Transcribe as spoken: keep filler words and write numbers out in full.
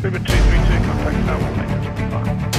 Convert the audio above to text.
River two three two, contact Tower one, make us fine.